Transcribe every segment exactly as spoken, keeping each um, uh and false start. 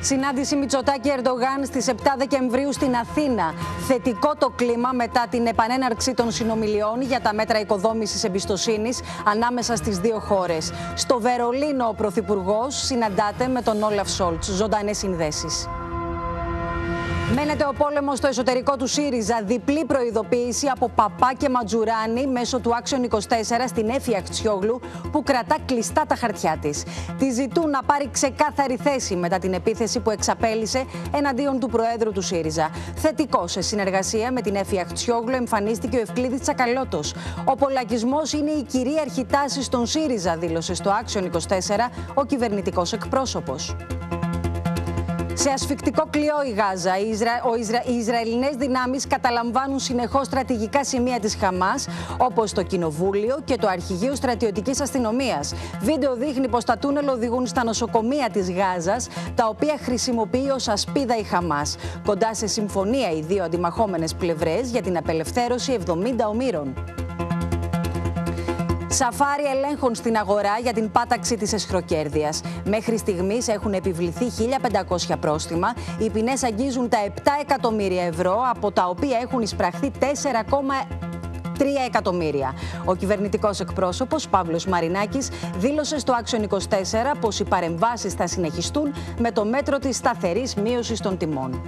Συνάντηση Μητσοτάκη-Ερντογάν στις επτά Δεκεμβρίου στην Αθήνα. Θετικό το κλίμα μετά την επανέναρξη των συνομιλιών για τα μέτρα οικοδόμησης εμπιστοσύνης ανάμεσα στις δύο χώρες. Στο Βερολίνο ο Πρωθυπουργός συναντάται με τον Όλαφ Σόλτς. Ζωντανές συνδέσεις. Μένεται ο πόλεμος στο εσωτερικό του ΣΥΡΙΖΑ. Διπλή προειδοποίηση από Παπά και Ματζουράνη μέσω του Άξιον είκοσι τέσσερα στην Έφη Αχτσιόγλου, που κρατά κλειστά τα χαρτιά της. Τη ζητούν να πάρει ξεκάθαρη θέση μετά την επίθεση που εξαπέλυσε εναντίον του Προέδρου του ΣΥΡΙΖΑ. Θετικό σε συνεργασία με την Έφη Αχτσιόγλου εμφανίστηκε ο Ευκλήδης Τσακαλώτος. Ο πολακισμός είναι η κυρίαρχη τάση στον ΣΥΡΙΖΑ, δήλωσε στο Άξιον είκοσι τέσσερα ο κυβερνητικός εκπρόσωπος. Σε ασφυκτικό κλειό η Γάζα, οι, Ισρα... ο Ισρα... οι Ισραηλινές δυνάμεις καταλαμβάνουν συνεχώς στρατηγικά σημεία της Χαμάς, όπως το Κοινοβούλιο και το Αρχηγείο Στρατιωτικής Αστυνομίας. Βίντεο δείχνει πως τα τούνελ οδηγούν στα νοσοκομεία της Γάζας, τα οποία χρησιμοποιεί ως ασπίδα η Χαμάς. Κοντά σε συμφωνία οι δύο αντιμαχόμενες πλευρές για την απελευθέρωση εβδομήντα ομήρων. Σαφάρι ελέγχων στην αγορά για την πάταξη της εσχροκέρδειας. Μέχρι στιγμής έχουν επιβληθεί χίλια πεντακόσια πρόστιμα. Οι ποινές αγγίζουν τα επτά εκατομμύρια ευρώ, από τα οποία έχουν εισπραχθεί τέσσερα κόμμα τρία εκατομμύρια. Ο κυβερνητικός εκπρόσωπος Παύλος Μαρινάκης δήλωσε στο Άξιον είκοσι τέσσερα πως οι παρεμβάσεις θα συνεχιστούν με το μέτρο της σταθερής μείωσης των τιμών.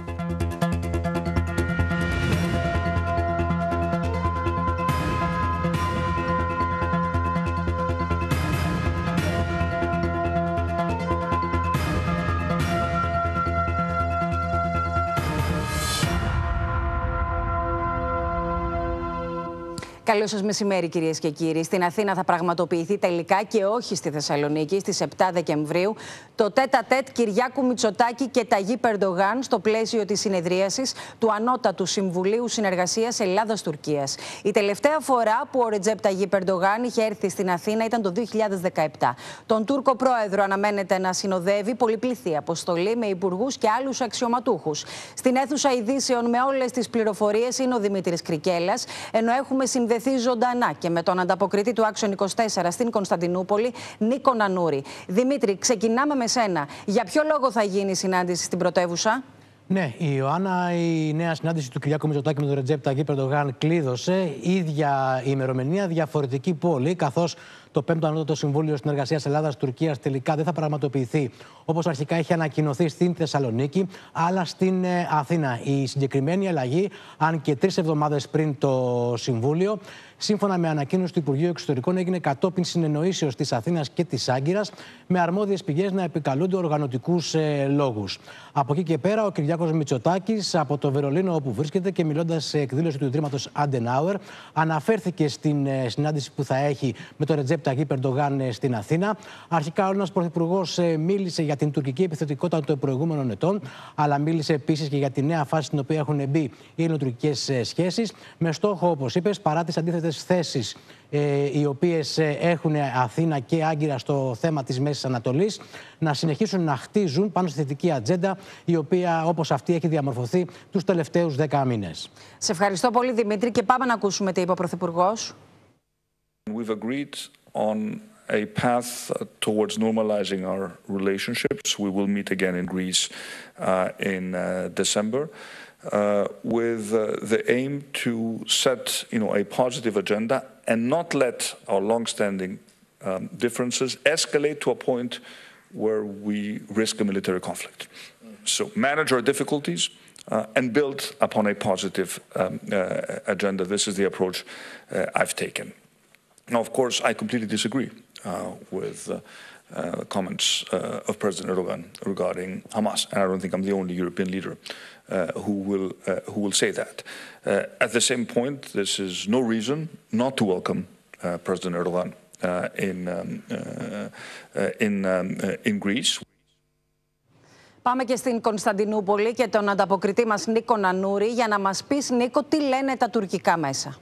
Καλό σας μεσημέρι, κυρίες και κύριοι. Στην Αθήνα θα πραγματοποιηθεί τελικά και όχι στη Θεσσαλονίκη στις επτά Δεκεμβρίου το τέτα-τέτ Κυριάκου Μητσοτάκη και Ταγίπ Ερντογάν στο πλαίσιο της συνεδρίασης του Ανώτατου Συμβουλίου Συνεργασίας Ελλάδας-Τουρκίας. Η τελευταία φορά που ο Ρετζέπ Ταγίπ Ερντογάν είχε έρθει στην Αθήνα ήταν το δύο χιλιάδες δεκαεπτά. Τον Τούρκο πρόεδρο αναμένεται να συνοδεύει πολυπληθή αποστολή με υπουργούς και άλλους αξιωματούχους. Στην αίθουσα ειδήσεων με όλες τις πληροφορίες είναι ο Δημήτρης Κρικέλας, ενώ έχουμε συνδεθεί ζωντανά και με τον ανταποκριτή του Άξιον είκοσι τέσσερα στην Κωνσταντινούπολη, Νίκο Νανούρη. Δημήτρη, ξεκινάμε με σένα. Για ποιο λόγο θα γίνει η συνάντηση στην πρωτεύουσα? Ναι, η Ιωάννα, η νέα συνάντηση του Κυριάκου Μητσοτάκη με τον Ρετζέπ Ταγίπ Ερντογάν κλείδωσε. Ίδια ημερομηνία, διαφορετική πόλη, καθώς το πέμπτο Ανώτατο Συμβούλιο Συνεργασίας Ελλάδας-Τουρκίας τελικά δεν θα πραγματοποιηθεί όπως αρχικά είχε ανακοινωθεί στην Θεσσαλονίκη, αλλά στην Αθήνα. Η συγκεκριμένη αλλαγή, αν και τρεις εβδομάδες πριν το Συμβούλιο, σύμφωνα με ανακοίνωση του Υπουργείου Εξωτερικών, έγινε κατόπιν συνεννοήσεως της Αθήνας και της Άγκυρας, με αρμόδιες πηγές να επικαλούνται οργανωτικούς ε, λόγους. Από εκεί και πέρα, ο Κυριάκος Μητσοτάκης από το Βερολίνο, όπου βρίσκεται και μιλώντας σε εκδήλωση του Ιδρύματος Αντενάουερ, αναφέρθηκε στην ε, συνάντηση που θα έχει με τον Ρετζέπ Ταγίπ Ερντογάν ε, στην Αθήνα. Αρχικά, ο Έλληνας Πρωθυπουργός ε, μίλησε για την τουρκική επιθετικότητα των προηγούμενων ετών, αλλά μίλησε επίσης και για τη νέα φάση στην οποία έχουν μπει οι ελληνοτουρκικές ε, σχέσεις, με στόχο, όπως είπες, παρά τις αντίθετες θέσεις ε, οι οποίες ε, έχουν Αθήνα και Άγκυρα στο θέμα της Μέσης Ανατολής, να συνεχίσουν να χτίζουν πάνω στη θετική ατζέντα, η οποία όπως αυτή έχει διαμορφωθεί τους τελευταίους δέκα μήνες. Σε ευχαριστώ πολύ, Δημήτρη, και πάμε να ακούσουμε τι είπε ο Πρωθυπουργός. We've agreed on a path towards normalizing our relationships. We will meet again in Greece uh, in uh, December. Uh, with uh, the aim to set, you know, a positive agenda and not let our long-standing um, differences escalate to a point where we risk a military conflict. So manage our difficulties uh, and build upon a positive um, uh, agenda. This is the approach uh, I've taken. Now, of course, I completely disagree uh, with uh, uh, comments uh, of President Erdogan regarding Hamas, and I don't think I'm the only European leader Uh, who will uh, who will say that. Uh, at the same point, this is no reason not to welcome uh, President Erdogan uh, in um, uh, uh, in um, uh, in Greece. Πάμε και στην Κωνσταντινούπολη και τον ανταποκριτή μας Νίκο Νανούρη για να μας πεις, Νίκο, τι λένε τα τουρκικά μέσα.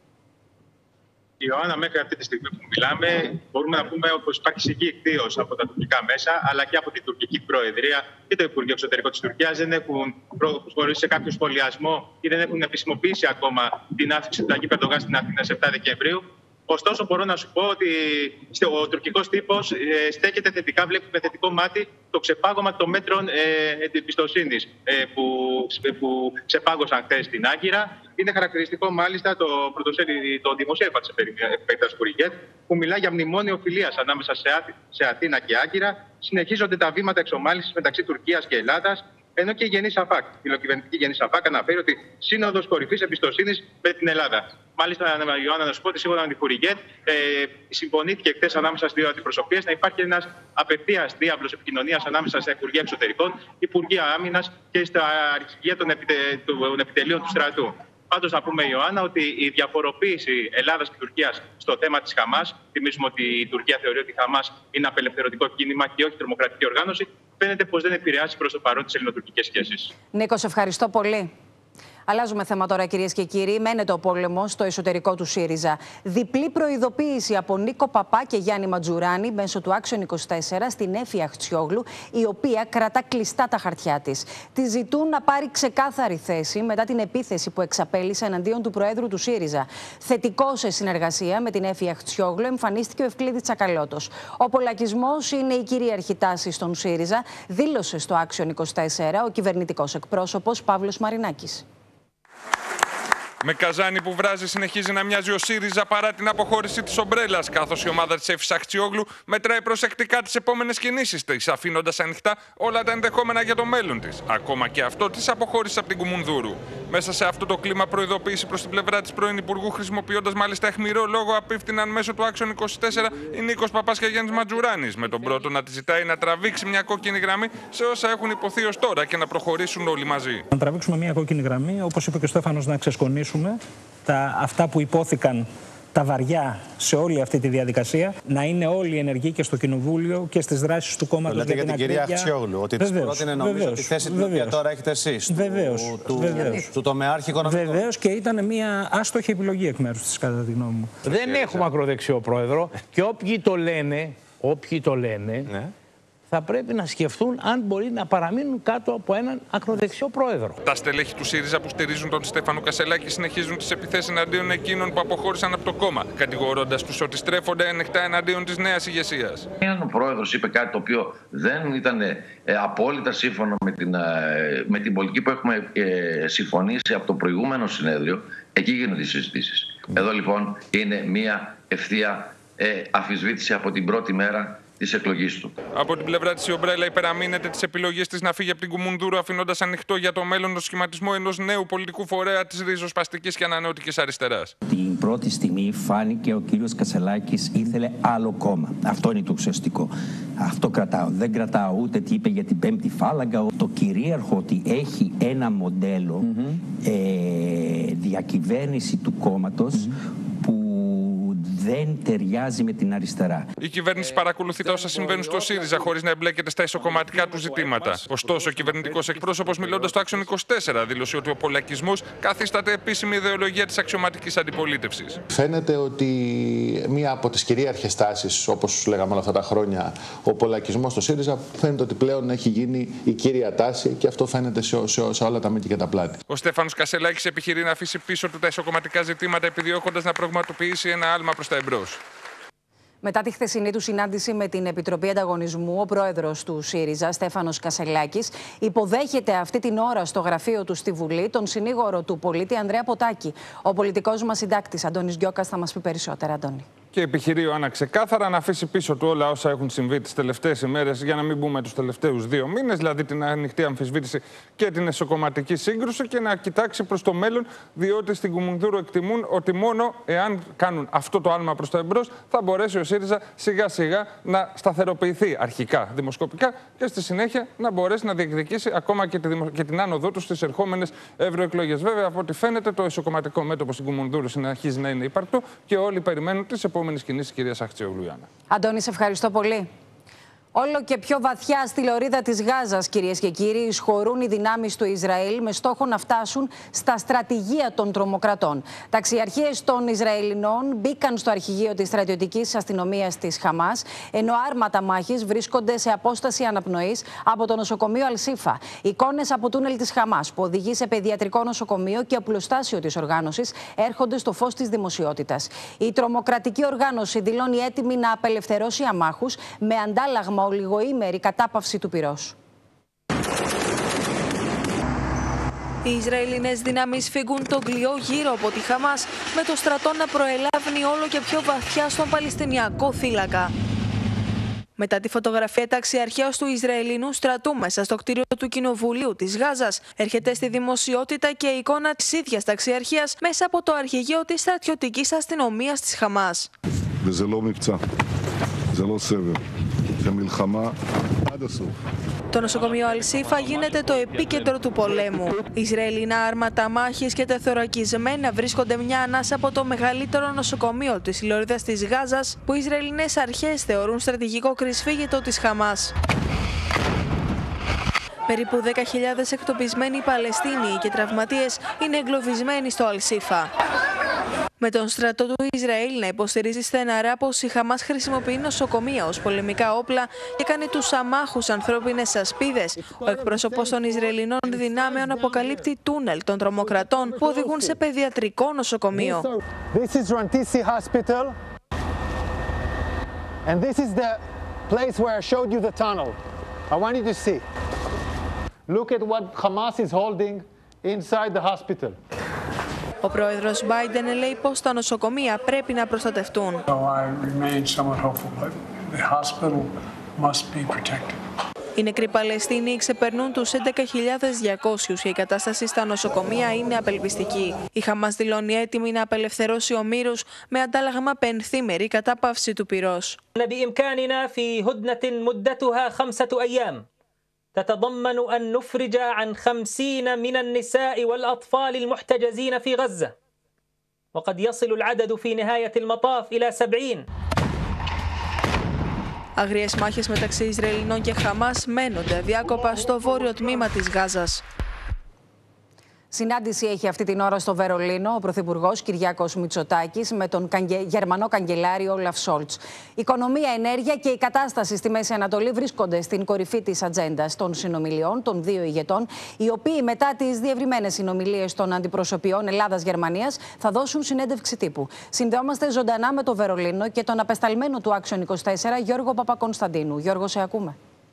Ιωάννα, μέχρι αυτή τη στιγμή που μιλάμε, μπορούμε να πούμε πως υπάρχει σιγή εκδίος από τα τουρκικά μέσα, αλλά και από την τουρκική προεδρία και το Υπουργείο Εξωτερικών της Τουρκίας δεν έχουν προχωρήσει σε κάποιο σχολιασμό ή δεν έχουν επισημοποιήσει ακόμα την άφηξη του Ταγίπ Ερντογάν στην Αθήνα στις επτά Δεκεμβρίου. Ωστόσο, μπορώ να σου πω ότι ο τουρκικός τύπος στέκεται θετικά, βλέπει με θετικό μάτι το ξεπάγωμα των μέτρων εμπιστοσύνης που, που ξεπάγωσαν χθες στην Άγκυρα. Είναι χαρακτηριστικό μάλιστα το πρωτοσέλιδο, το δημοσίευμα της επέκτασης Χουριγέτ, που μιλά για μνημόνιο φιλίας ανάμεσα σε Αθήνα και Άγκυρα. Συνεχίζονται τα βήματα εξομάλυνσης μεταξύ Τουρκίας και Ελλάδας. Ενώ και η Γενή Σαφάκ, η φιλοκυβερνητική Γενή Σαφάκ, αναφέρει ότι σύνοδος κορυφής εμπιστοσύνης με την Ελλάδα. Μάλιστα, Ιωάννα, να σου πω ότι σύμφωνα με τη Χουριγέτ, ε, συμφωνήθηκε χθες ανάμεσα στις δύο αντιπροσωπείες να υπάρχει ένας απευθείας διάβλος επικοινωνίας ανάμεσα στα Υπουργεία Εξωτερικών, Υπουργεία Άμυνας και στα αρχηγεία των, επιτε... των επιτελείων του στρατού. Πάντως, να πούμε, Ιωάννα, ότι η διαφοροποίηση Ελλάδας και Τουρκίας στο θέμα της Χαμάς, θυμίζουμε ότι η Τουρκία θεωρεί ότι η Χαμάς είναι απελευθερωτικό κίνημα και όχι τρομοκρατική οργάνωση, φαίνεται πως δεν επηρεάζει προς το παρόν τις ελληνοτουρκικές σχέσεις. Νίκο, σε ευχαριστώ πολύ. Αλλάζουμε θέμα τώρα, κυρίες και κύριοι. Μένεται ο πόλεμος στο εσωτερικό του ΣΥΡΙΖΑ. Διπλή προειδοποίηση από Νίκο Παπά και Γιάννη Ματζουράνη μέσω του Άξιον είκοσι τέσσερα στην Έφη Αχτσιόγλου, η οποία κρατά κλειστά τα χαρτιά της. Τη ζητούν να πάρει ξεκάθαρη θέση μετά την επίθεση που εξαπέλυσε εναντίον του Προέδρου του ΣΥΡΙΖΑ. Θετικό σε συνεργασία με την Έφη Αχτσιόγλου εμφανίστηκε ο Ευκλήδης Τσακαλώτος. Ο πολλακισμός είναι η κυρίαρχη τάση στον ΣΥΡΙΖΑ, δήλωσε στο Άξιον είκοσι τέσσερα ο κυβερνητικός εκπρόσωπος Παύλος Μαρινάκης. Με καζάνι που βράζει, συνεχίζει να μοιάζει ο ΣΥΡΙΖΑ παρά την αποχώρηση της ομπρέλας, καθώς η ομάδα της Έφης Αχτσιόγλου μετράει προσεκτικά τις επόμενες κινήσεις της, αφήνοντας ανοιχτά όλα τα ενδεχόμενα για το μέλλον της. Ακόμα και αυτό της αποχώρησε από την Κουμουνδούρου. Μέσα σε αυτό το κλίμα, προειδοποίηση προς την πλευρά της πρώην Υπουργού, χρησιμοποιώντας μάλιστα αιχμηρό λόγο, απίφθηναν μέσω του Άξιον είκοσι τέσσερα η Νίκος Παπάς και Γιάννης Ματζουράνης, με τον πρώτο να τη ζητάει να τραβήξει μια κόκκινη γραμμή σε όσα έχουν υποθεί ως τώρα και να προχωρήσουν όλοι μαζί. Να τραβήξουμε μια κόκκινη γραμμή, όπως είπε και ο Στέφανος, να ξεσκονίσουμε τα, αυτά που υπόθηκαν τα βαριά σε όλη αυτή τη διαδικασία, να είναι όλοι ενεργοί και στο Κοινοβούλιο και στις δράσεις του κόμματος. Λέτε για την κυρία Αχτσιόγλου, ότι της πρότεινε νομίζω τη θέση την οποία τώρα έχετε εσείς, βεβαίως, του, του, βεβαίως. του τομεάρχη οικονομικών. Βεβαίως, και ήταν μια άστοχη επιλογή εκ μέρους της, κατά τη γνώμη μου. Δεν έχουμε ακροδεξιό πρόεδρο και όποιοι το λένε, όποιοι το λένε, ναι, θα πρέπει να σκεφτούν αν μπορεί να παραμείνουν κάτω από έναν ακροδεξιό πρόεδρο. Τα στελέχη του ΣΥΡΙΖΑ που στηρίζουν τον Στέφανο Κασελάκη συνεχίζουν τις επιθέσεις εναντίον εκείνων που αποχώρησαν από το κόμμα, κατηγορώντας τους ότι στρέφονται ανοιχτά εναντίον της νέας ηγεσίας. Έναν ο πρόεδρος είπε κάτι το οποίο δεν ήταν ε, απόλυτα σύμφωνο με την, ε, με την πολιτική που έχουμε ε, συμφωνήσει από το προηγούμενο συνέδριο. Εκεί γίνονται οι συζητήσεις. Mm. Εδώ λοιπόν είναι μια ευθεία ε, αμφισβήτηση από την πρώτη μέρα της εκλογής του. Από την πλευρά της η ομπρέλα υπεραμείνεται τις επιλογές της να φύγει από την Κουμουνδούρου, αφήνοντας ανοιχτό για το μέλλον το σχηματισμό ενός νέου πολιτικού φορέα της ριζοσπαστικής και ανανεωτικής αριστεράς. Την πρώτη στιγμή φάνηκε ο κύριος Κασελάκης ήθελε άλλο κόμμα. Αυτό είναι το ουσιαστικό. Αυτό κρατάω. Δεν κρατάω ούτε τι είπε για την πέμπτη φάλαγγα. Το κυρίαρχο ότι έχει ένα μοντέλο mm-hmm. ε, διακυβέρνηση του κόμματος mm-hmm. δεν ταιριάζει με την αριστερά. Η κυβέρνηση παρακολουθεί τα όσα συμβαίνουν στο ΣΥΡΙΖΑ χωρίς να εμπλέκεται στα ισοκομματικά του ζητήματα. Ωστόσο, ο κυβερνητικός εκπρόσωπος, μιλώντας στο Άξιον είκοσι τέσσερα, δήλωσε ότι ο πολλακισμός καθίσταται επίσημη ιδεολογία της αξιωματικής αντιπολίτευσης. Φαίνεται ότι μία από τις κυρίαρχες τάσεις, όπως λέγαμε όλα αυτά τα χρόνια, ο πολλακισμός στο ΣΥΡΙΖΑ, φαίνεται ότι πλέον έχει γίνει η κύρια τάση και αυτό φαίνεται σε, σε, σε όλα τα μήκη και τα πλάτη. Ο Στέφανος Κασελάκης επιχειρεί να αφήσει πίσω του τα ισοκομματικά ζητήματα, επιδιώκοντας να πραγματοποιήσει ένα άλμα προς τα εμπρός. Μετά τη χθεσινή του συνάντηση με την Επιτροπή Ανταγωνισμού, ο πρόεδρος του ΣΥΡΙΖΑ, Στέφανος Κασελάκης, υποδέχεται αυτή την ώρα στο γραφείο του στη Βουλή τον συνήγορο του πολίτη Ανδρέα Ποτάκη. Ο πολιτικός μας συντάκτης Αντώνης Γκιώκας θα μας πει περισσότερα. Αντώνη. Και επιχειρεί ο Άννα ξεκάθαρα να αφήσει πίσω του όλα όσα έχουν συμβεί τις τελευταίες ημέρες, για να μην πούμε τους τελευταίους δύο μήνες, δηλαδή την ανοιχτή αμφισβήτηση και την εσωκομματική σύγκρουση, και να κοιτάξει προς το μέλλον, διότι στην Κουμουνδούρου εκτιμούν ότι μόνο εάν κάνουν αυτό το άλμα προς τα εμπρός θα μπορέσει ο ΣΥΡΙΖΑ σιγά σιγά να σταθεροποιηθεί αρχικά δημοσκοπικά και στη συνέχεια να μπορέσει να διεκδικήσει ακόμα και, τη δημο... και την άνοδό του στις ερχόμενες ευρωεκλογές. Βέβαια, από ό,τι φαίνεται, το εσωκομματικό μέτωπο στην Κουμουνδούρου συνεχίζει να είναι υπαρκτό και όλοι περιμένουν τις επόμενες κινήσεις της κυρίας Αχτσιόγλου. Αντώνη, σε ευχαριστώ πολύ. Όλο και πιο βαθιά στη λωρίδα της Γάζας, κυρίες και κύριοι, εισχωρούν οι δυνάμεις του Ισραήλ με στόχο να φτάσουν στα στρατηγία των τρομοκρατών. Ταξιαρχίες των Ισραηλινών μπήκαν στο αρχηγείο της στρατιωτικής αστυνομίας της Χαμάς, ενώ άρματα μάχης βρίσκονται σε απόσταση αναπνοής από το νοσοκομείο Αλσίφα. Εικόνες από τούνελ της Χαμάς, που οδηγεί σε παιδιατρικό νοσοκομείο και οπλοστάσιο της οργάνωσης, έρχονται στο φως της δημοσιότητας. Η τρομοκρατική οργάνωση δηλώνει έτοιμη να απελευθερώσει αμάχους με αντάλλαγμα ολιγοήμερη κατάπαυση του πυρός. Οι Ισραηλινές δυνάμεις φύγουν τον κλειό γύρω από τη Χαμάς, με το στρατό να προελάβει όλο και πιο βαθιά στον Παλαιστινιακό θύλακα. Μετά τη φωτογραφία ταξιαρχέως του Ισραηλινού στρατού μέσα στο κτίριο του Κοινοβουλίου της Γάζας, έρχεται στη δημοσιότητα και η εικόνα της ίδιας ταξιαρχίας μέσα από το αρχηγείο της στρατιωτικής αστυνομίας της Χαμάς. Το νοσοκομείο Αλσίφα γίνεται το επίκεντρο του πολέμου. Ισραηλινά άρματα μάχης και τεθωρακισμένα βρίσκονται μια ανάσα από το μεγαλύτερο νοσοκομείο της λωρίδας της Γάζας, που οι Ισραηλινές αρχές θεωρούν στρατηγικό κρυσφύγετο της Χαμάς. Περίπου δέκα χιλιάδες εκτοπισμένοι Παλαιστίνοι και τραυματίες είναι εγκλωβισμένοι στο Αλσίφα. Με τον στρατό του Ισραήλ να υποστηρίζει στεναρά πως η Χαμάς χρησιμοποιεί νοσοκομεία ως πολεμικά όπλα και κάνει τους αμάχους ανθρώπινες ασπίδες, ο εκπρόσωπος των Ισραηλινών δυνάμεων αποκαλύπτει τούνελ των τρομοκρατών που οδηγούν σε παιδιατρικό νοσοκομείο. This is Rantisi Hospital, and this is the place where I showed you the tunnel. I want you to see. Look at what Hamas is holding inside the hospital. Ο πρόεδρος Μπάιντεν λέει πως τα νοσοκομεία πρέπει να προστατευτούν. Οι νεκροί Παλαιστίνοι ξεπερνούν τους έντεκα χιλιάδες διακόσιους και η κατάσταση στα νοσοκομεία είναι απελπιστική. Η Χαμάς δηλώνει έτοιμη να απελευθερώσει ομήρους με αντάλλαγμα πενθήμερη κατάπαυση του πυρός. تتضمن أن نفرج عن خمسين من النساء والأطفال المحتجزين في غزة وقد يصل العدد في نهاية المطاف إلى سبعين. Αγριές μάχες μεταξύ Ισραηλινών και Χαμάς μένονται αδιάκοπα στο βόρειο τμήμα της Γάζας. Συνάντηση έχει αυτή την ώρα στο Βερολίνο ο Πρωθυπουργός Κυριάκος Μητσοτάκης με τον Γερμανό καγκελάριο Όλαφ Σόλτς. Οικονομία, ενέργεια και η κατάσταση στη Μέση Ανατολή βρίσκονται στην κορυφή της ατζέντας των συνομιλιών των δύο ηγετών, οι οποίοι μετά τις διευρυμένες συνομιλίες των αντιπροσωπιών Ελλάδας-Γερμανίας θα δώσουν συνέντευξη τύπου. Συνδεόμαστε ζωντανά με το Βερολίνο και τον απεσταλμένο του Άξιον είκοσι τέσσερα Γιώργο Παπακωνσταντίνου. Γιώργο, σε ακούμε.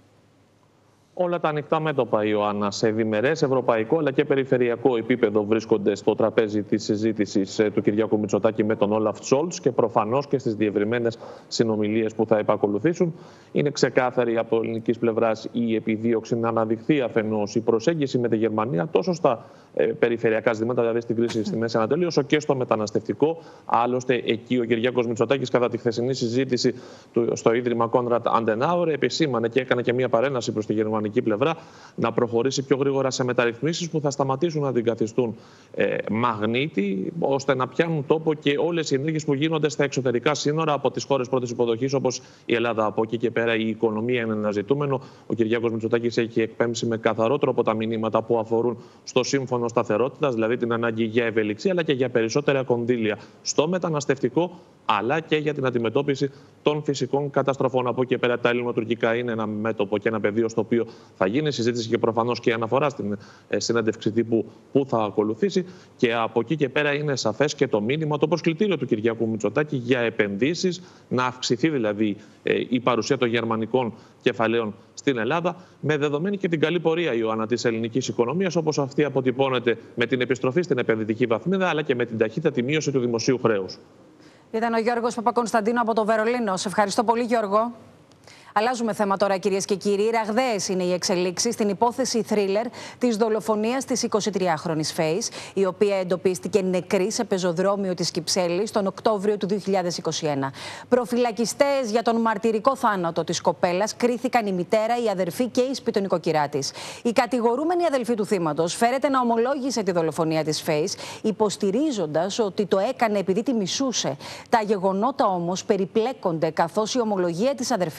Όλα τα ανοιχτά μέτωπα, Ιωάννα, σε διμερές, ευρωπαϊκό αλλά και περιφερειακό επίπεδο βρίσκονται στο τραπέζι της συζήτησης του Κυριάκου Μητσοτάκη με τον Όλαφ Σόλτς και προφανώς και στις διευρυμένες συνομιλίες που θα επακολουθήσουν. Είναι ξεκάθαρη από ελληνικής πλευράς η επιδίωξη να αναδειχθεί αφενός η προσέγγιση με τη Γερμανία τόσο στα ε, περιφερειακά ζητήματα, δηλαδή στην κρίση στη Μέση Ανατολή, όσο και στο μεταναστευτικό. Άλλωστε, εκεί ο Κυριάκος Μητσοτάκης, κατά τη χθεσινή συζήτηση του, στο Ίδρυμα Κόνραντ Αντενάουρε, επισήμανε και έκανε και μια παρέναση προς τη γερμανική πλευρά να προχωρήσει πιο γρήγορα σε μεταρρυθμίσεις που θα σταματήσουν να την καθιστούν ε, μαγνήτη, ώστε να πιάνουν τόπο και όλες οι ενέργειες που γίνονται στα εξωτερικά σύνορα από τις χώρες πρώτης υποδοχής, όπως η Ελλάδα. Από εκεί και πέρα η οικονομία είναι ένα ζητούμενο. Ο Κυριάκος Μητσοτάκης έχει εκπέμψει με καθαρό τρόπο τα μηνύματα που αφορούν στο σύμφωνο σταθερότητας, δηλαδή την ανάγκη για ευελιξία αλλά και για περισσότερα κονδύλια στο μεταναστευτικό, αλλά και για την αντιμετώπιση των φυσικών καταστροφών. Από εκεί και πέρα τα ελληνοτουρκικά είναι ένα μέτωπο και ένα πεδίο στο οποίο θα γίνει συζήτηση και προφανώς και αναφορά στην συνέντευξη τύπου που θα ακολουθήσει. Και από εκεί και πέρα είναι σαφές και το μήνυμα, το προσκλητήριο του Κυριάκου Μητσοτάκη για επενδύσεις, να αυξηθεί δηλαδή η παρουσία των γερμανικών κεφαλαίων στην Ελλάδα, με δεδομένη και την καλή πορεία, Ιωάννα, της ελληνικής οικονομίας, όπως αυτή αποτυπώνεται με την επιστροφή στην επενδυτική βαθμίδα, αλλά και με την ταχύτατη μείωση του δημοσίου χρέους. Ήταν ο Γιώργος Παπακωνσταντίνου από το Βερολίνο. Σε ευχαριστώ πολύ, Γιώργο. Αλλάζουμε θέμα τώρα, κυρίες και κύριοι. Ραγδαίες είναι οι εξελίξεις στην υπόθεση θρίλερ της δολοφονίας της εικοσιτριάχρονης Φέης, η οποία εντοπίστηκε νεκρή σε πεζοδρόμιο της Κυψέλης τον Οκτώβριο του δύο χιλιάδες είκοσι ένα. Προφυλακιστές για τον μαρτυρικό θάνατο της κοπέλας κρίθηκαν η μητέρα, η αδερφή και η σπιτονοικοκυρά της. Η κατηγορούμενη αδελφή του θύματος φέρεται να ομολόγησε τη δολοφονία της Φέης, υποστηρίζοντας ότι το έκανε επειδή τη μισούσε. Τα γεγονότα όμως περιπλέκονται, καθώς η ομολογία της αδερφής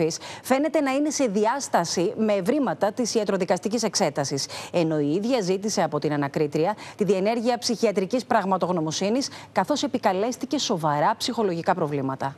φαίνεται να είναι σε διάσταση με ευρήματα της ιατροδικαστικής εξέτασης. Ενώ η ίδια ζήτησε από την ανακρίτρια τη διενέργεια ψυχιατρικής πραγματογνωμοσύνης, καθώς επικαλέστηκε σοβαρά ψυχολογικά προβλήματα.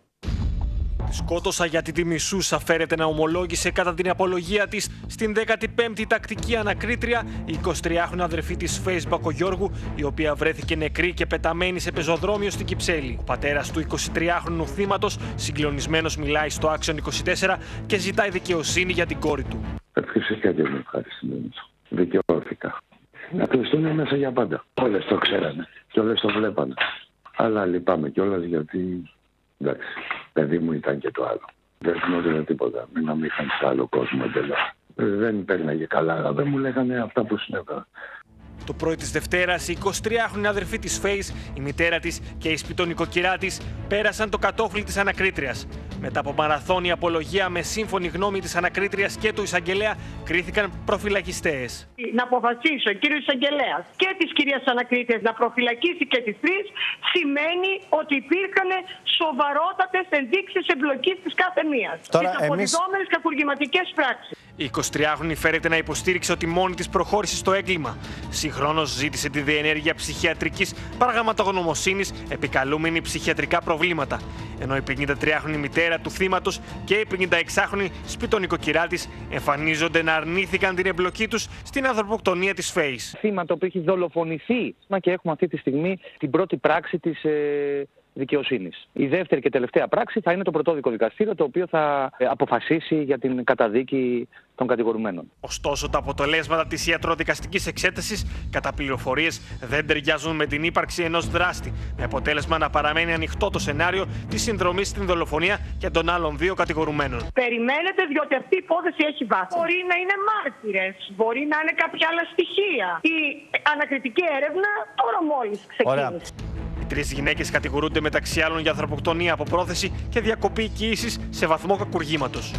Τη σκότωσα γιατί τη μισούσα, φέρεται να ομολόγησε κατά την απολογία της στην δέκατη πέμπτη τακτική ανακρίτρια η εικοσιτριάχρονη αδερφή της Φέης Μπακογιώργου, η οποία βρέθηκε νεκρή και πεταμένη σε πεζοδρόμιο στην Κυψέλη. Ο πατέρας του εικοσιτριάχρονου θύματος, συγκλονισμένος, μιλάει στο Άξιον είκοσι τέσσερα και ζητάει δικαιοσύνη για την κόρη του. Φυσικά και είμαι ευχαριστημένος. Δικαιώθηκα. Να κλειστούν μέσα για πάντα. Όλες το ξέρανε και όλες το βλέπανε. Αλλά λυπάμαι κιόλας γιατί. Εντάξει, παιδί μου ήταν και το άλλο. Δεν γνώριζα τίποτα. Μην αμήχαν σε άλλο κόσμο εντελώς. Δεν παίρναγε καλά, αλλά δεν μου λέγανε αυτά που συνέβαιναν. Το πρωί της Δευτέρας, η εικοσιτριάχρονη αδερφή της Φέης, η μητέρα της και η σπιτονικοκυρά της πέρασαν το κατόφλι της ανακρίτριας. Μετά από μαραθώνια απολογία με σύμφωνη γνώμη της ανακρίτριας και του εισαγγελέα, κρίθηκαν προφυλακιστές. Να αποφασίσει ο κύριος εισαγγελέας και της κυρίας ανακρίτριας να προφυλακίσει και τις τρεις, σημαίνει ότι υπήρχαν σοβαρότατες ενδείξεις εμπλοκής της κάθε μίας. Τις αποδιδόμενες εμείς... κακουργηματικές πράξεις. Η εικοσιτριάχρονη φέρεται να υποστήριξε ότι μόνη της προχώρησε στο έγκλημα. Συγχρόνως ζήτησε τη διενέργεια ψυχιατρικής πραγματογνωμοσύνης, επικαλούμενη ψυχιατρικά προβλήματα. Ενώ η πενηντατριάχρονη μητέρα του θύματος και η πενηνταεξάχρονη σπιτονικοκυρά της εμφανίζονται να αρνήθηκαν την εμπλοκή τους στην ανθρωποκτονία της Φέης. Θύμα το οποίο έχει δολοφονηθεί και έχουμε αυτή τη στιγμή την πρώτη πράξη της ε... δικαιοσύνης. Η δεύτερη και τελευταία πράξη θα είναι το πρωτόδικο δικαστήριο, το οποίο θα αποφασίσει για την καταδίκη των κατηγορουμένων. Ωστόσο, τα αποτελέσματα της ιατροδικαστικής εξέτασης, κατά πληροφορίες, δεν ταιριάζουν με την ύπαρξη ενός δράστη, με αποτέλεσμα να παραμένει ανοιχτό το σενάριο της συνδρομής στην δολοφονία και των άλλων δύο κατηγορουμένων. Περιμένετε, διότι αυτή η υπόθεση έχει βάση. Μπορεί να είναι μάρτυρες, μπορεί να είναι κάποια άλλα στοιχεία. Η ανακριτική έρευνα τώρα μόλις ξεκίνησε. Τρεις γυναίκες κατηγορούνται μεταξύ άλλων για ανθρωποκτονία από πρόθεση και διακοπή οικίησης σε βαθμό κακουργήματος.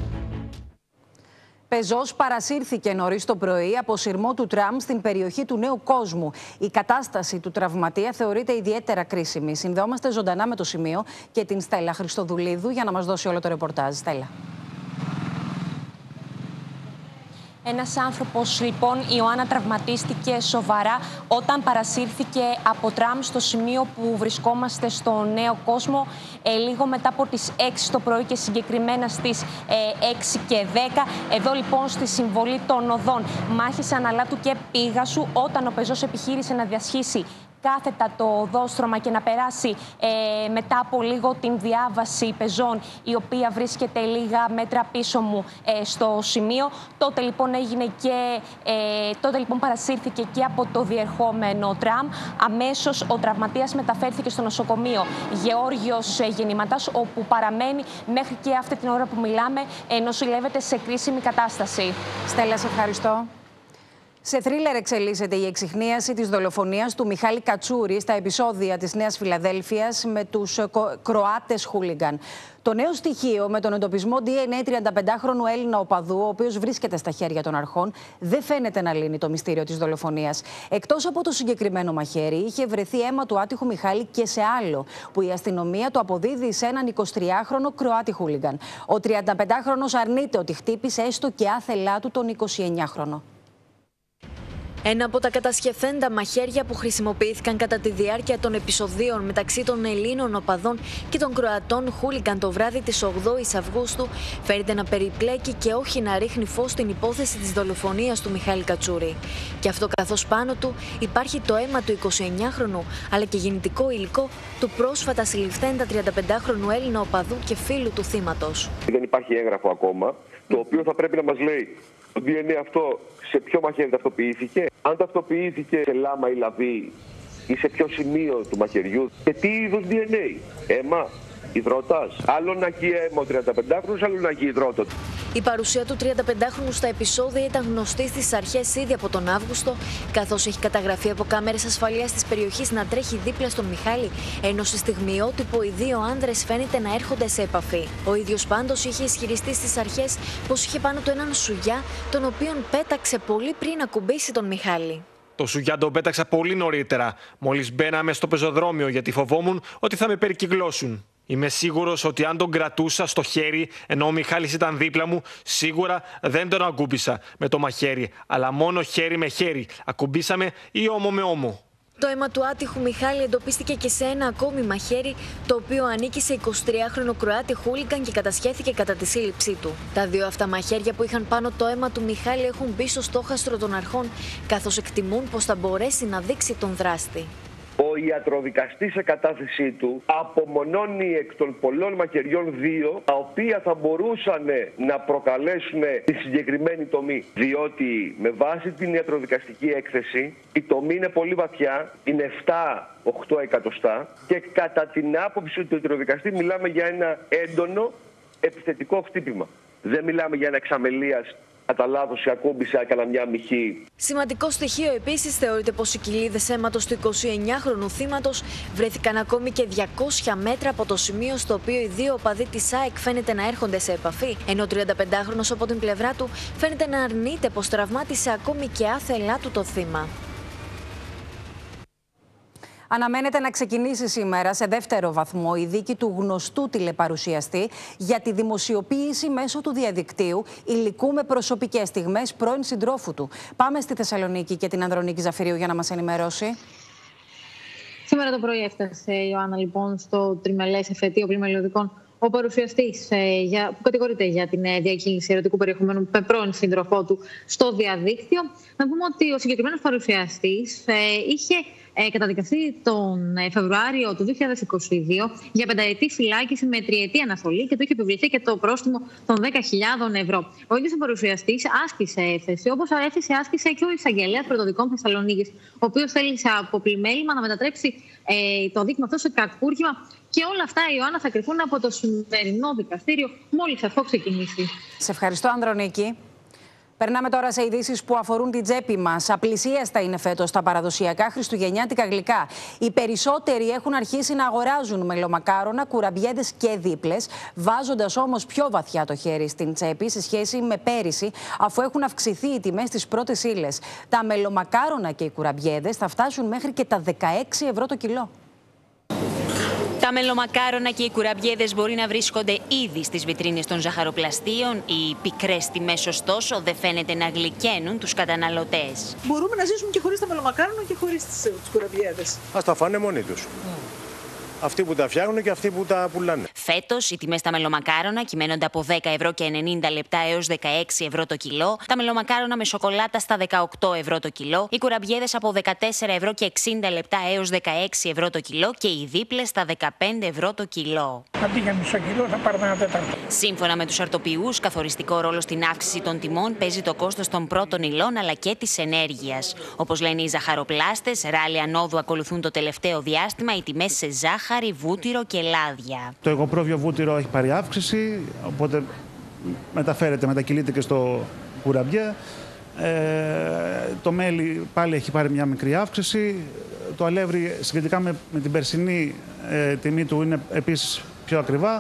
Πεζός παρασύρθηκε νωρίς το πρωί από σειρμό του τραμ στην περιοχή του Νέου Κόσμου. Η κατάσταση του τραυματία θεωρείται ιδιαίτερα κρίσιμη. Συνδεόμαστε ζωντανά με το σημείο και την Στέλλα Χριστοδουλίδου για να μας δώσει όλο το ρεπορτάζ. Στέλλα. Ένας άνθρωπος, λοιπόν, η Ιωάννα, τραυματίστηκε σοβαρά όταν παρασύρθηκε από τραμ στο σημείο που βρισκόμαστε στο Νέο Κόσμο ε, λίγο μετά από τις έξι το πρωί και συγκεκριμένα στις ε, έξι και δέκα. Εδώ, λοιπόν, στη συμβολή των οδών μάχησαν αλλά του και πήγασου όταν ο πεζός επιχείρησε να διασχίσει κάθετα το οδόστρωμα και να περάσει ε, μετά από λίγο την διάβαση πεζών, η οποία βρίσκεται λίγα μέτρα πίσω μου ε, στο σημείο. Τότε λοιπόν έγινε και ε, τότε λοιπόν παρασύρθηκε και από το διερχόμενο τραμ. Αμέσως ο τραυματίας μεταφέρθηκε στο νοσοκομείο Γεώργιος Γεννηματάς, όπου παραμένει μέχρι και αυτή την ώρα που μιλάμε, ε, νοσηλεύεται σε κρίσιμη κατάσταση. Στέλλα, σε ευχαριστώ. Σε θρίλερ εξελίσσεται η εξιχνίαση της δολοφονίας του Μιχάλη Κατσούρη στα επεισόδια της Νέας Φιλαδέλφειας με τους Κροάτες χούλιγκαν. Το νέο στοιχείο με τον εντοπισμό ντι εν έι τριανταπεντάχρονου Έλληνα οπαδού, ο οποίος βρίσκεται στα χέρια των αρχών, δεν φαίνεται να λύνει το μυστήριο της δολοφονίας. Εκτός από το συγκεκριμένο μαχαίρι, είχε βρεθεί αίμα του άτυχου Μιχάλη και σε άλλο, που η αστυνομία το αποδίδει σε έναν εικοσιτριάχρονο Κροάτι χούλιγκαν. Ο τριανταπεντάχρονος αρνείται ότι χτύπησε έστω και άθελά του τον εικοσιεννιάχρονο. Ένα από τα κατασχεθέντα μαχαίρια που χρησιμοποιήθηκαν κατά τη διάρκεια των επεισοδίων μεταξύ των Ελλήνων οπαδών και των Κροατών χούλιγκαν το βράδυ της ογδόης Αυγούστου φέρεται να περιπλέκει και όχι να ρίχνει φως στην υπόθεση της δολοφονίας του Μιχάλη Κατσούρη. Και αυτό καθώς πάνω του υπάρχει το αίμα του εικοσιεννιάχρονου αλλά και γεννητικό υλικό του πρόσφατα συλληφθέντα τριανταπεντάχρονου Έλληνα οπαδού και φίλου του θύματος. Δεν υπάρχει έγγραφο ακόμα, το οποίο θα πρέπει να μας λέει το ντι εν έι αυτό σε ποιο μαχαίρι ταυτοποιήθηκε, αν ταυτοποιήθηκε σε λάμα ή λαβή ή σε ποιο σημείο του μαχαιριού και τι είδους ντι εν έι, αίμα, υδρότας, άλλο να έχει αίμα ο τριανταπεντάχρονος, άλλο να έχει υδρότο. Η παρουσία του τριανταπεντάχρονου στα επεισόδια ήταν γνωστή στις αρχές ήδη από τον Αύγουστο, καθώς έχει καταγραφεί από κάμερες ασφαλείας της περιοχής να τρέχει δίπλα στον Μιχάλη, ενώ σε στιγμιότυπο οι δύο άνδρες φαίνεται να έρχονται σε επαφή. Ο ίδιος πάντως είχε ισχυριστεί στις αρχές πως είχε πάνω του έναν σουγιά, τον οποίον πέταξε πολύ πριν ακουμπήσει τον Μιχάλη. Το σουγιά τον πέταξα πολύ νωρίτερα, μόλις μπαίναμε στο πεζοδρόμιο, γιατί φοβόμουν ότι θα με περικυκλώσουν. Είμαι σίγουρος ότι αν τον κρατούσα στο χέρι, ενώ ο Μιχάλης ήταν δίπλα μου, σίγουρα δεν τον ακούμπησα με το μαχαίρι, αλλά μόνο χέρι με χέρι. Ακουμπήσαμε ή ώμο με ώμο. Το αίμα του άτυχου Μιχάλη εντοπίστηκε και σε ένα ακόμη μαχαίρι, το οποίο ανήκει σε εικοσιτριάχρονο Κροάτι χούλιγκαν και κατασχέθηκε κατά τη σύλληψή του. Τα δύο αυτά μαχαίρια που είχαν πάνω το αίμα του Μιχάλη έχουν μπει στο στόχαστρο των αρχών, καθώς εκτιμούν πως θα μπορέσει να δείξει τον δράστη. Ο ιατροδικαστής σε κατάθεσή του απομονώνει εκ των πολλών μαχαιριών δύο, τα οποία θα μπορούσαν να προκαλέσουν τη συγκεκριμένη τομή. Διότι με βάση την ιατροδικαστική έκθεση η τομή είναι πολύ βαθιά, είναι επτά με οκτώ εκατοστά και κατά την άποψη του ιατροδικαστή μιλάμε για ένα έντονο επιθετικό χτύπημα. Δεν μιλάμε για ένα εξαμελίας. Κατά λάθος η ακούμπησε, έκανα μια μυχή. Σημαντικό στοιχείο επίσης θεωρείται πως οι κοιλίδες αίματος του εικοσιεννιάχρονου θύματος βρέθηκαν ακόμη και διακόσια μέτρα από το σημείο στο οποίο οι δύο οπαδοί της ΑΕΚ φαίνεται να έρχονται σε επαφή, ενώ ο τριανταπεντάχρονος από την πλευρά του φαίνεται να αρνείται πως τραυμάτισε ακόμη και άθελά του το θύμα. Αναμένεται να ξεκινήσει σήμερα σε δεύτερο βαθμό η δίκη του γνωστού τηλεπαρουσιαστή για τη δημοσιοποίηση μέσω του διαδικτύου υλικού με προσωπικές στιγμές πρώην συντρόφου του. Πάμε στη Θεσσαλονίκη και την Ανδρονίκη Ζαφυρίου για να μας ενημερώσει. Σήμερα το πρωί έφτασε η Ιωάννα λοιπόν στο τριμελές εφετείο πλημελιωδικών ο παρουσιαστής ε, που κατηγορείται για την ε, διακίνηση ερωτικού περιεχομένου με πρώην σύντροφό του στο διαδίκτυο. Να πούμε ότι ο συγκεκριμένος παρουσιαστής ε, είχε ε, καταδικαστεί τον ε, Φεβρουάριο του δύο χιλιάδες είκοσι δύο για πενταετή φυλάκιση με τριετή αναστολή και του είχε επιβληθεί και το πρόστιμο των δέκα χιλιάδων ευρώ. Ο ίδιος ο παρουσιαστής άσκησε έφεση, όπως έφεση άσκησε και ο εισαγγελέας πρωτοδικών Θεσσαλονίκης, ο οποίος θέλησε από πλημέλημα να μετατρέψει ε, το δείγμα αυτό σε κακούργημα. Και όλα αυτά, Ιωάννα, θα κρυφούν από το σημερινό δικαστήριο μόλις αυτό ξεκινήσει. Σε ευχαριστώ, Ανδρονίκη. Περνάμε τώρα σε ειδήσεις που αφορούν την τσέπη μας. Απλησίαστα είναι φέτος τα παραδοσιακά χριστουγεννιάτικα γλυκά. Οι περισσότεροι έχουν αρχίσει να αγοράζουν μελομακάρονα, κουραμπιέδες και δίπλες, βάζοντας όμως πιο βαθιά το χέρι στην τσέπη σε σχέση με πέρυσι, αφού έχουν αυξηθεί οι τιμές στις πρώτες ύλες. Τα μελομακάρονα και οι κουραμπιέδες θα φτάσουν μέχρι και τα δεκαέξι ευρώ το κιλό. Τα μελομακάρονα και οι κουραμπιέδες μπορεί να βρίσκονται ήδη στις βιτρίνες των ζαχαροπλαστείων. Οι πικρές τιμές, ωστόσο, δεν φαίνεται να γλυκαίνουν τους καταναλωτές. Μπορούμε να ζήσουμε και χωρίς τα μελομακάρονα και χωρίς τις κουραμπιέδες. Ας τα φάνε μόνοι τους. Mm. Αυτοί που τα φτιάχνουν και αυτοί που τα πουλάνε. Φέτος, οι τιμές στα μελομακάρονα κυμαίνονται από δέκα ευρώ και ενενήντα λεπτά έως δεκαέξι ευρώ το κιλό, τα μελομακάρονα με σοκολάτα στα δεκαοκτώ ευρώ το κιλό, οι κουραμπιέδες από δεκατέσσερα ευρώ και εξήντα λεπτά έως δεκαέξι ευρώ το κιλό και οι δίπλες στα δεκαπέντε ευρώ το κιλό. Αντί για μισό κιλό θα πάρουμε ένα τέταρτο. Σύμφωνα με τους αρτοποιούς, καθοριστικό ρόλο στην αύξηση των τιμών παίζει το κόστος των πρώτων υλών αλλά και της ενέργειας. Όπως λένε οι ζαχαροπλάστες, ράλι ανόδου ακολουθούν το τελευταίο διάστημα οι τιμές σε ζάχαρη, βούτυρο και λάδια. Το εγωπρόβιο βούτυρο έχει πάρει αύξηση, οπότε μεταφέρεται, μετακυλείται και στο κουραμπιέ. Ε, το μέλι πάλι έχει πάρει μια μικρή αύξηση. Το αλεύρι συγκριτικά με, με την περσινή ε, τιμή του είναι επίσης πιο ακριβά.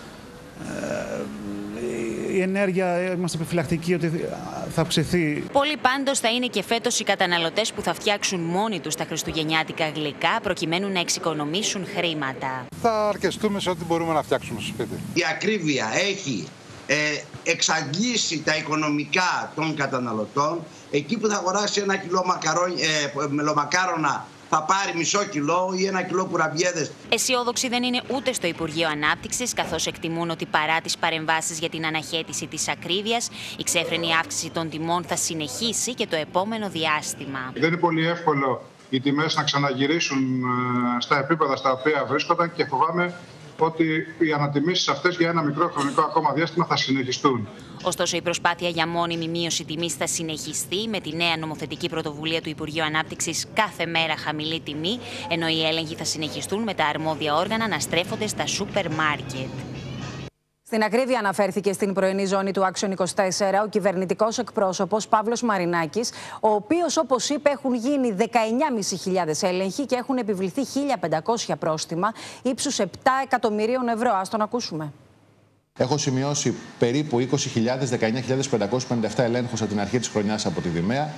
Ε, η ενέργεια, είμαστε επιφυλακτικοί ότι θα αυξηθεί. Πολλοί πάντως θα είναι και φέτος οι καταναλωτές που θα φτιάξουν μόνοι τους τα χριστουγεννιάτικα γλυκά προκειμένου να εξοικονομήσουν χρήματα. Θα αρκεστούμε σε ό,τι μπορούμε να φτιάξουμε στο σπίτι. Η ακρίβεια έχει ε, εξαγγίσει τα οικονομικά των καταναλωτών. Εκεί που θα αγοράσει ένα κιλό μακαρόν, ε, μελομακάρονα θα πάρει μισό κιλό ή ένα κιλό κουραμπιέδες. Αισιόδοξοι δεν είναι ούτε στο Υπουργείο Ανάπτυξης, καθώς εκτιμούν ότι παρά τις παρεμβάσεις για την αναχέτηση της ακρίβειας, η ξέφρενη αύξηση των τιμών θα συνεχίσει και το επόμενο διάστημα. Δεν είναι πολύ εύκολο οι τιμές να ξαναγυρίσουν στα επίπεδα στα οποία βρίσκονταν και φοβάμαι ότι οι ανατιμήσεις αυτές για ένα μικρό χρονικό ακόμα διάστημα θα συνεχιστούν. Ωστόσο, η προσπάθεια για μόνιμη μείωση τιμής θα συνεχιστεί με τη νέα νομοθετική πρωτοβουλία του Υπουργείου Ανάπτυξης κάθε μέρα χαμηλή τιμή, ενώ οι έλεγχοι θα συνεχιστούν με τα αρμόδια όργανα να στρέφονται στα σούπερ μάρκετ. Στην ακρίβεια αναφέρθηκε στην πρωινή ζώνη του Action είκοσι τέσσερα ο κυβερνητικός εκπρόσωπος Παύλος Μαρινάκης, ο οποίος, όπως είπε, έχουν γίνει δεκαεννιά χιλιάδες πεντακόσιοι έλεγχοι και έχουν επιβληθεί χίλια πεντακόσια πρόστιμα ύψους επτά εκατομμυρίων ευρώ. Ας τον ακούσουμε. Έχω σημειώσει περίπου είκοσι χιλιάδες, δεκαεννιά χιλιάδες πεντακόσιους πενήντα επτά ελέγχους από την αρχή της χρονιάς από τη Δημαία.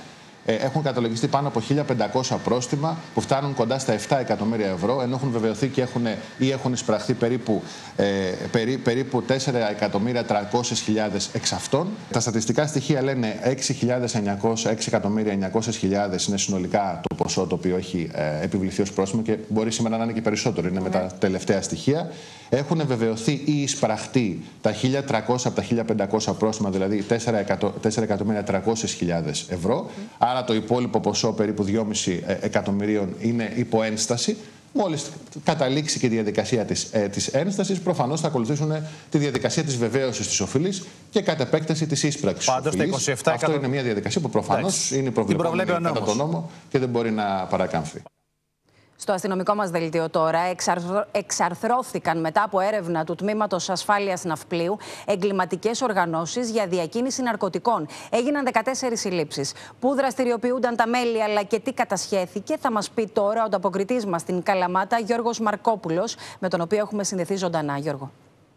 έχουν καταλογιστεί πάνω από χίλια πεντακόσια πρόστιμα που φτάνουν κοντά στα επτά εκατομμύρια ευρώ, ενώ έχουν βεβαιωθεί και έχουν, ή έχουν εισπραχθεί περίπου, ε, περί, περίπου τέσσερα εκατομμύρια τριακόσιες χιλιάδες εξ αυτών. Τα στατιστικά στοιχεία λένε έξι εκατομμύρια εννιακόσιες χιλιάδες είναι συνολικά το ποσό το οποίο έχει ε, επιβληθεί ως πρόστιμο και μπορεί σήμερα να είναι και περισσότερο, είναι με τα τελευταία στοιχεία. Έχουν βεβαιωθεί ή εισπραχτεί τα χίλια τριακόσια από τα χίλια πεντακόσια πρόστιμα, δηλαδή τέσσερα εκατομμύρια τριακόσιες χιλιάδες ευρώ. Άρα το υπόλοιπο ποσό, περίπου δυόμισι εκατομμυρίων, είναι υπό ένσταση. Μόλις καταλήξει και η διαδικασία της, ε, της ένστασης, προφανώς θα ακολουθήσουν τη διαδικασία της βεβαίωσης της οφειλής και κατ' επέκταση της ίσπραξης. Πάντως, τα είκοσι επτά Αυτό είναι μια διαδικασία που προφανώς είναι προβλεπόμενη κατά τον νόμο και δεν μπορεί να παρακάμφθει. Στο αστυνομικό μας δελτίο τώρα εξαρθρώθηκαν μετά από έρευνα του Τμήματος Ασφάλειας Ναυπλίου εγκληματικές οργανώσεις για διακίνηση ναρκωτικών. Έγιναν δεκατέσσερις συλλήψεις. Πού δραστηριοποιούνταν τα μέλη αλλά και τι κατασχέθηκε θα μας πει τώρα ο ανταποκριτής μας στην Καλαμάτα, Γιώργος Μαρκόπουλος, με τον οποίο έχουμε συνδεθεί ζωντανά. Γιώργο.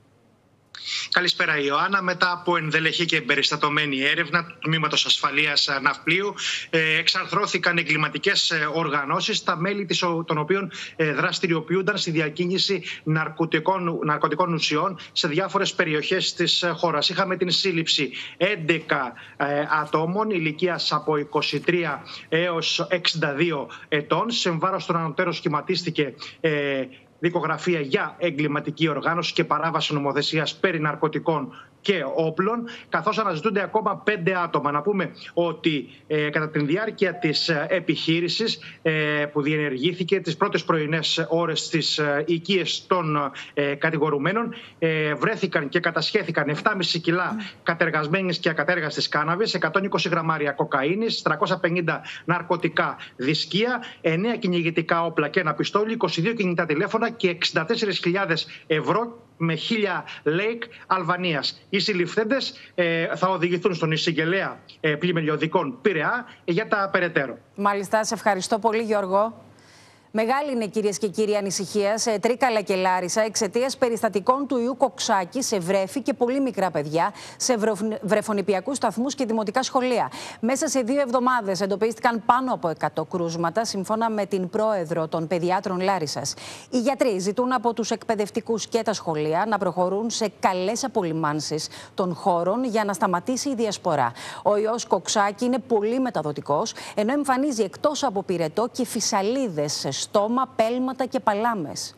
Καλησπέρα, Ιωάννα. Μετά από ενδελεχή και εμπεριστατωμένη έρευνα του Τμήματος Ασφαλείας Ναυπλίου, εξαρθρώθηκαν εγκληματικές οργανώσεις, τα μέλη των οποίων δραστηριοποιούνταν στη διακίνηση ναρκωτικών, ναρκωτικών ουσιών σε διάφορες περιοχές της χώρας. Είχαμε την σύλληψη έντεκα ατόμων ηλικίας από είκοσι τρία έως εξήντα δύο ετών. Σε βάρος των ανωτέρων σχηματίστηκε δικογραφία για εγκληματική οργάνωση και παράβαση νομοθεσίας περί ναρκωτικών και όπλων, καθώς αναζητούνται ακόμα πέντε άτομα. Να πούμε ότι ε, κατά τη διάρκεια της ε, επιχείρησης ε, που διενεργήθηκε τις πρώτες πρωινές ώρες στις ε, οικίες των ε, κατηγορουμένων ε, βρέθηκαν και κατασχέθηκαν επτά κόμμα πέντε κιλά κατεργασμένης και ακατέργαστης κάναβης, εκατόν είκοσι γραμμάρια κοκαίνης, τριακόσια πενήντα ναρκωτικά δισκία, εννέα κυνηγητικά όπλα και ένα πιστόλι, είκοσι δύο κινητά τηλέφωνα και εξήντα τέσσερις χιλιάδες ευρώ με χίλια λέικ Αλβανίας. Οι συλληφθέντες ε, θα οδηγηθούν στον εισαγγελέα ε, πλημελιωδικών Πειραιά για τα περαιτέρω. Μάλιστα, σε ευχαριστώ πολύ, Γιώργο. Μεγάλη είναι, κυρίες και κύριοι, ανησυχία σε Τρίκαλα και Λάρισα εξαιτίας περιστατικών του ιού Κοξάκη σε βρέφη και πολύ μικρά παιδιά, σε βρεφονηπιακούς σταθμούς και δημοτικά σχολεία. Μέσα σε δύο εβδομάδες εντοπίστηκαν πάνω από εκατό κρούσματα, σύμφωνα με την πρόεδρο των παιδιάτρων Λάρισσας. Οι γιατροί ζητούν από τους εκπαιδευτικούς και τα σχολεία να προχωρούν σε καλές απολυμάνσεις των χώρων για να σταματήσει η διασπορά. Ο ιός Κοξάκη είναι πολύ μεταδοτικός, ενώ εμφανίζει εκτός από πυρετό και φυσαλίδες σε στόμα, πέλματα και παλάμες.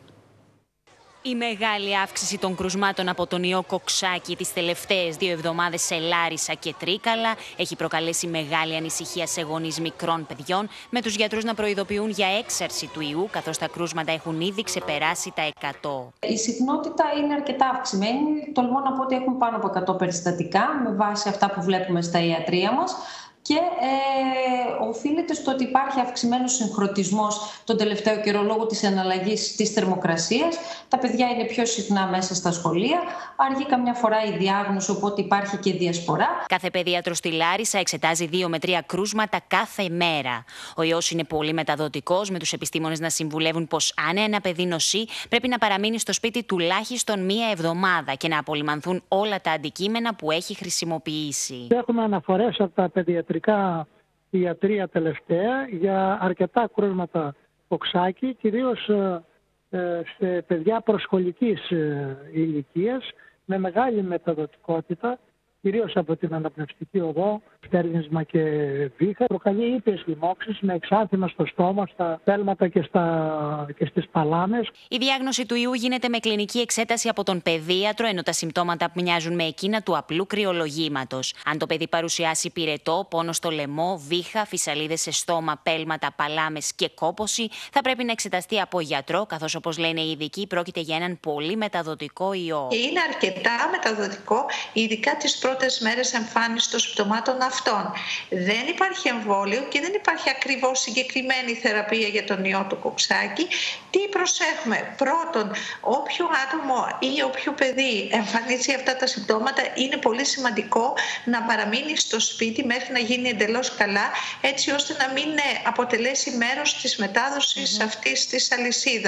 Η μεγάλη αύξηση των κρουσμάτων από τον ιό Κοξάκη τις τελευταίες δύο εβδομάδες σε Λάρισα και Τρίκαλα έχει προκαλέσει μεγάλη ανησυχία σε γονείς μικρών παιδιών, με τους γιατρούς να προειδοποιούν για έξαρση του ιού, καθώς τα κρούσματα έχουν ήδη ξεπεράσει τα εκατό. Η συχνότητα είναι αρκετά αυξημένη. Τολμώ να πω ότι έχουμε πάνω από εκατό περιστατικά με βάση αυτά που βλέπουμε στα ιατρεία μας. Και ε, οφείλεται στο ότι υπάρχει αυξημένος συγχρονισμός τον τελευταίο καιρό λόγω της εναλλαγής της θερμοκρασίας. Τα παιδιά είναι πιο συχνά μέσα στα σχολεία. Αργεί καμιά φορά η διάγνωση, οπότε υπάρχει και διασπορά. Κάθε παιδίατρος στη Λάρισα εξετάζει δύο με τρία κρούσματα κάθε μέρα. Ο ιός είναι πολύ μεταδοτικός, με τους επιστήμονες να συμβουλεύουν πως αν ένα παιδί νοσεί, πρέπει να παραμείνει στο σπίτι τουλάχιστον μία εβδομάδα και να απολυμανθούν όλα τα αντικείμενα που έχει χρησιμοποιήσει. Έχουμε αναφορές από τα παιδιατρικά ιατρία τελευταία για αρκετά κρούσματα Κοξάκη, κυρίως ε, σε παιδιά προσχολικής ε, ηλικίας με μεγάλη μεταδοτικότητα, κυρίως από την αναπνευστική οδό, στέρνισμα και βήχα. Προκαλεί ήπιες λοιμώξεις με εξάνθημα στο στόμα, στα πέλματα και, στα, και στις παλάμες. Η διάγνωση του ιού γίνεται με κλινική εξέταση από τον παιδίατρο, ενώ τα συμπτώματα μοιάζουν με εκείνα του απλού κρυολογήματος. Αν το παιδί παρουσιάσει πυρετό, πόνο στο λαιμό, βήχα, φυσαλίδες σε στόμα, πέλματα, παλάμες και κόπωση, θα πρέπει να εξεταστεί από γιατρό, καθώς, όπως λένε οι ειδικοί, πρόκειται για έναν πολύ μεταδοτικό ιό. Είναι αρκετά μεταδοτικό, ειδικά τις πρώτες μέρες εμφάνισης των συμπτωμάτων αυτών. Δεν υπάρχει εμβόλιο και δεν υπάρχει ακριβώς συγκεκριμένη θεραπεία για τον ιό του Κοξάκη. Τι προσέχουμε? Πρώτον, όποιο άτομο ή όποιο παιδί εμφανίζει αυτά τα συμπτώματα, είναι πολύ σημαντικό να παραμείνει στο σπίτι μέχρι να γίνει εντελώς καλά, έτσι ώστε να μην αποτελέσει μέρος της μετάδοσης mm-hmm. αυτής της αλυσίδας.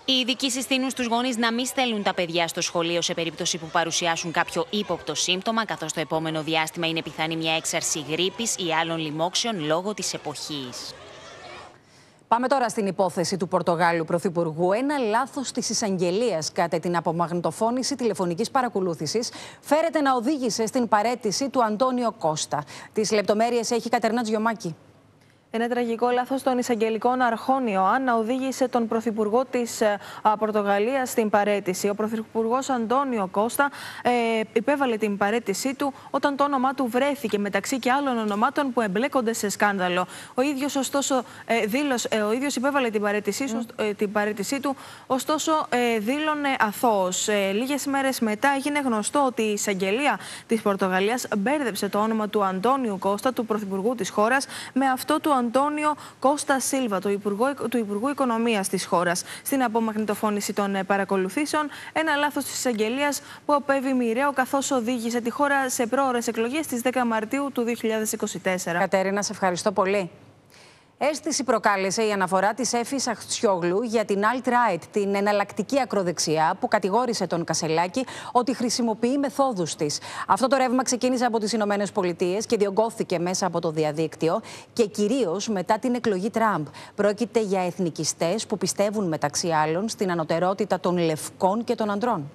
Οι ειδικοί συστήνουν στους γονείς να μην στέλνουν τα παιδιά στο σχολείο σε περίπτωση που παρουσιάσουν κάποιο ύποπτο σύμπτωμα, καθώς το επόμενο διάστημα είναι πιθανή μια έξαρση γρίπης ή άλλων λοιμόξεων λόγω της εποχής. Πάμε τώρα στην υπόθεση του Πορτογάλου Πρωθυπουργού. Ένα λάθος της εισαγγελίας κατά την απομαγνητοφώνηση τηλεφωνικής παρακολούθησης φέρεται να οδήγησε στην παραίτηση του Αντώνιο Κώστα. Τις λεπτομέρειες έχει η Κατερίνα Τζιωμάκη. Ένα τραγικό λάθος των εισαγγελικών αρχών Ιωάννα οδήγησε τον Πρωθυπουργό της Πορτογαλίας στην παραίτηση. Ο Πρωθυπουργός Αντώνιο Κώστα ε, υπέβαλε την παραίτησή του όταν το όνομά του βρέθηκε μεταξύ και άλλων ονομάτων που εμπλέκονται σε σκάνδαλο. Ο ίδιος, ωστόσο, ε, δήλωσε, ε, ο ίδιος υπέβαλε την παραίτησή, mm. ε, την παραίτησή του, ωστόσο ε, δήλωνε αθώος. Ε, λίγες μέρες μετά έγινε γνωστό ότι η εισαγγελία της Πορτογαλίας μπέρδεψε το όνομα του Αντώνιου Κώστα, του Πρωθυπουργού της χώρας, με αυτό του Αντώνιο Κώστα Σίλβα, του Υπουργού, του Υπουργού Οικονομίας της χώρας. Στην απομαγνητοφώνηση των παρακολουθήσεων, ένα λάθος της εισαγγελίας που απέβη μοιραίο, καθώς οδήγησε τη χώρα σε πρόωρες εκλογές στις δέκα Μαρτίου του δύο χιλιάδες είκοσι τέσσερα. Κατερίνα, σε ευχαριστώ πολύ. Αίσθηση προκάλεσε η αναφορά της Έφης Αχτσιόγλου για την alt-right, την εναλλακτική ακροδεξιά που κατηγόρησε τον Κασελάκη ότι χρησιμοποιεί μεθόδους της. Αυτό το ρεύμα ξεκίνησε από τις Ηνωμένες Πολιτείες και διωγγώθηκε μέσα από το διαδίκτυο και κυρίως μετά την εκλογή Τραμπ. Πρόκειται για εθνικιστές που πιστεύουν μεταξύ άλλων στην ανωτερότητα των λευκών και των ανδρών.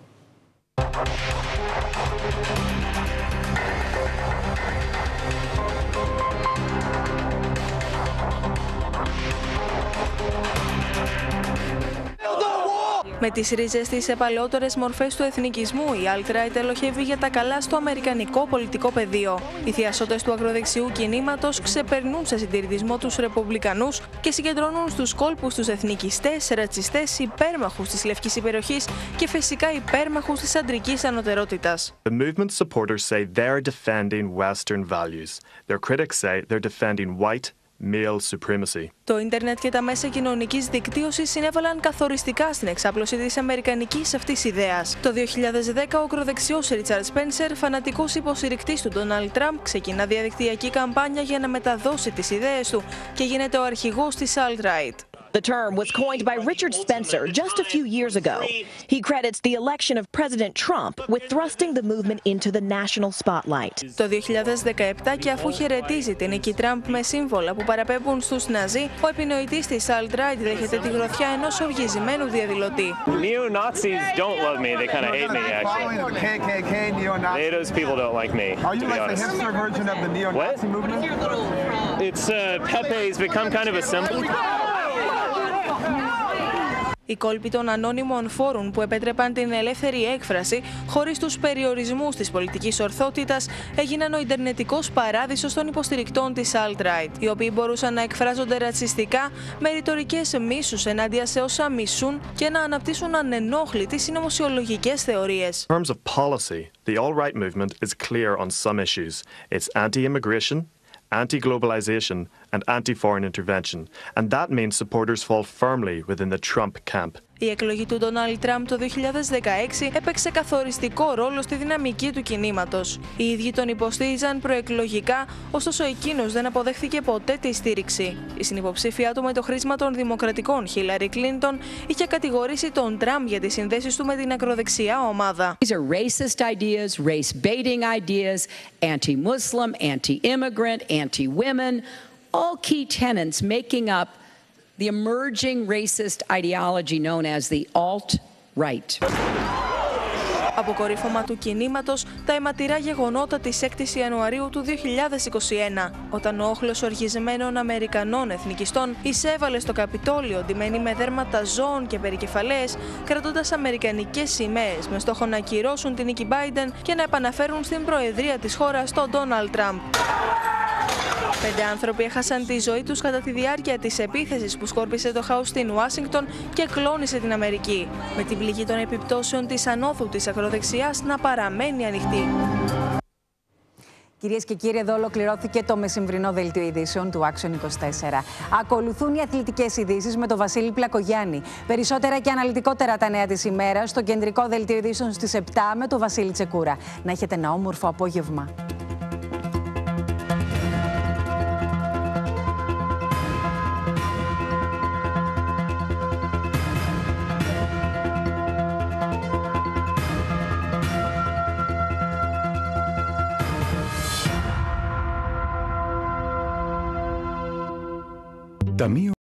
Με τις ρίζες της σε παλαιότερες μορφές του εθνικισμού, η alt-right ελοχεύει για τα καλά στο αμερικανικό πολιτικό πεδίο. Οι θειασότες του ακροδεξιού κινήματος ξεπερνούν σε συντηρητισμό τους ρεπουμπλικανούς και συγκεντρώνουν στους κόλπους τους εθνικιστές, ρατσιστές, υπέρμαχους της λευκής υπεροχής και φυσικά υπέρμαχους της αντρικής ανωτερότητας. The movement's supporters say they're defending Western values. Their critics say they're defending white male supremacy. Το ίντερνετ και τα μέσα κοινωνικής δικτύωσης συνέβαλαν καθοριστικά στην εξάπλωση της αμερικανικής αυτής ιδέας. Το δύο χιλιάδες δέκα, ο ακροδεξιός Ρίτσαρντ Σπένσερ, φανατικός υποστηρικτής του Ντόναλντ Τραμπ, ξεκινά διαδικτυακή καμπάνια για να μεταδώσει τις ιδέες του και γίνεται ο αρχηγός της alt-right. The term was coined by Richard Spencer just a few years ago. He credits the election of President Trump with thrusting the movement into the national spotlight. Το δύο χιλιάδες δεκαεπτά, και αφού χαιρετίζει την νίκη Τραμπ με σύμβολα που παραπέμπουν στους Ναζί, ο επινοητής της alt-right δέχεται τη γροθιά ενός οργισμένου διαδηλωτή. Neo-Nazis don't love me, they kind of hate me actually. K K K, neo-Nazis. Those people don't like me, to be honest. Are you like the hipster version of the neo-Nazi movement? It's uh, Pepe's become kind of a symbol. Οι κόλποι των ανώνυμων φόρουμ που επέτρεπαν την ελεύθερη έκφραση χωρίς τους περιορισμούς της πολιτικής ορθότητας έγιναν ο ιντερνετικός παράδεισος των υποστηρικτών της alt-right, οι οποίοι μπορούσαν να εκφράζονται ρατσιστικά με ρητορικές μίσους ενάντια σε όσα μισούν και να αναπτύσσουν ανενόχλητες συνωμοσιολογικές θεωρίες. In terms of policy, the alt-right movement is clear on some issues. It's anti-immigration, anti-globalization and anti-foreign intervention, and that means supporters fall firmly within the Trump camp. Η εκλογή του Ντόναλντ Τραμπ το δύο χιλιάδες δεκαέξι έπαιξε καθοριστικό ρόλο στη δυναμική του κινήματος. Οι ίδιοι τον υποστήριζαν προεκλογικά, ωστόσο εκείνος δεν αποδέχθηκε ποτέ τη στήριξη. Η συνυποψήφιά του με το χρήσμα των Δημοκρατικών, Χίλαρι Κλίντον, είχε κατηγορήσει τον Τραμπ για τις συνδέσεις του με την ακροδεξιά ομάδα. These are racist ideas, race-baiting ideas, anti-Muslim, anti-immigrant, anti-women, all key tenets making up the emerging racist ideology known as the alt-right. Αποκορύφωμα του κινήματος, τα αιματηρά γεγονότα της έκτης Ιανουαρίου του δύο χιλιάδες είκοσι ένα, όταν ο όχλος οργισμένων Αμερικανών εθνικιστών εισέβαλε στο Καπιτόλιο ντυμένοι με δέρματα ζώων και περικεφαλές, κρατώντας αμερικανικές σημαίες με στόχο να ακυρώσουν την νίκη Biden και να επαναφέρουν στην προεδρία της χώρας τον Ντόναλντ Τραμπ. Πέντε άνθρωποι έχασαν τη ζωή τους κατά τη διάρκεια της επίθεσης που σκόρπισε το χάος στην Ουάσιγκτον και κλώνησε την Αμερική, με την πληγή των επιπτώσεων της ανώθου της ακροδεξιάς να παραμένει ανοιχτή. Κυρίες και κύριοι, εδώ ολοκληρώθηκε το μεσημβρινό δελτίο ειδήσεων του Action είκοσι τέσσερα. Ακολουθούν οι αθλητικές ειδήσεις με τον Βασίλη Πλακογιάννη. Περισσότερα και αναλυτικότερα τα νέα της ημέρας στο κεντρικό δελτίο ειδήσεων στις επτά με τον Βασίλη Τσεκούρα. Να έχετε ένα όμορφο απόγευμα. Ταμείο